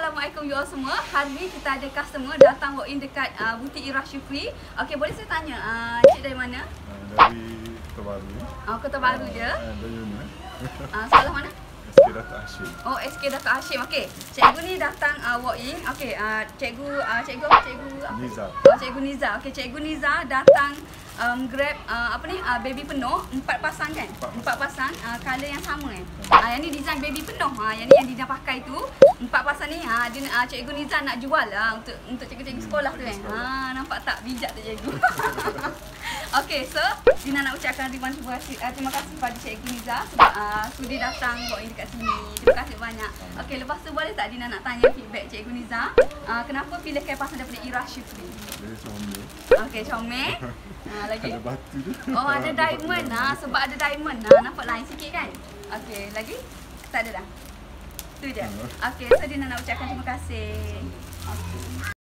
Assalamualaikum you all semua. Hari ni kita ada customer datang walk in dekat butik Ira Syukri. Okey, boleh saya tanya cik dari mana? Dari Kota Baru. Kota Baru je. Dari mana? Sekolah mana? SK Dato' Hashim. Oh, SK Dato' Hashim. Okey. Cikgu ni datang walk in. Okey, cikgu apa? Niza. Cikgu Niza. Okey, cikgu Niza datang grab baby penuh 4 pasang kan? 4 pasang color yang sama kan? Yang ni design baby penuh. Yang ni yang Dina pakai tu 4 pasang ni dia cikgu Niza nak jual untuk cikgu-cikgu sekolah tu kan. Nampak tak bijak tu cikgu. Okey, so Dina nak ucapkan terima kasih pada cikgu Niza sebab sudi datang buat ini dekat sini. Terima kasih banyak. Okey, lepas tu boleh tak Dina nak tanya feedback cikgu Niza? Kenapa pilih kain pasang daripada Ira Syukri? Dari comel. Okey, comel. Lagi? Ada batu tu. Oh, ada diamond. Sebab ada diamond. Nampak lain sikit kan? Okey, lagi? Tak ada dah. Tu je. Okey, so Dina nak ucapkan terima kasih.